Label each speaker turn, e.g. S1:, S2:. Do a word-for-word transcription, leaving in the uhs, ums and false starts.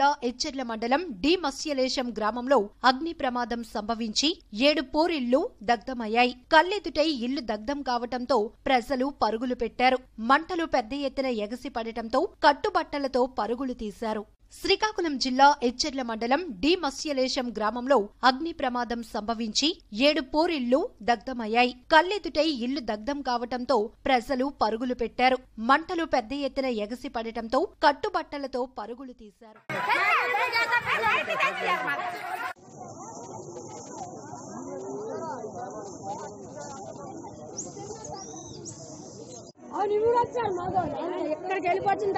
S1: ఎచ్చెర్ల మండలం డి మత్స్యలేశం గ్రామంలో అగ్ని ప్రమాదం సంభవించి ఏడు పోరిళ్లు దగ్ధమయ్యాయి. కళ్ళెదుటై ఇల్లు దగ్ధం కావటంతో ప్రజలు పరుగులు పెట్టారు. మంటలు పెద్ద ఎత్తున ఎగసి పడటంతో కట్టుబట్టలతో పరుగులు తీశారు. శ్రీకాకుళం జిల్లా ఎచ్చెర్ల మండలం డి మత్స్యలేశం గ్రామంలో అగ్ని ప్రమాదం సంభవించి ఏడు పోరిళ్లు దగ్ధమయ్యాయి. కళ్ళెదుటై ఇల్లు దగ్ధం కావటంతో ప్రజలు పరుగులు పెట్టారు. మంటలు పెద్ద ఎత్తున ఎగసి పడటంతో కట్టుబట్టలతో పరుగులు తీశారు. ఎక్కడికి వెళ్ళిపోతుంది